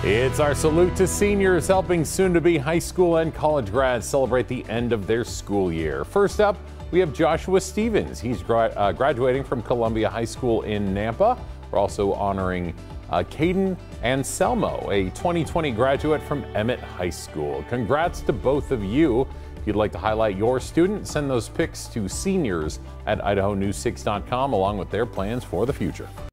It's our salute to seniors helping soon-to-be high school and college grads celebrate the end of their school year. First up, we have Joshua Stevens. He's graduating from Columbia High School in Nampa. We're also honoring Caden Anselmo, a 2020 graduate from Emmett High School. Congrats to both of you. If you'd like to highlight your student, send those pics to seniors@idahonews6.com along with their plans for the future.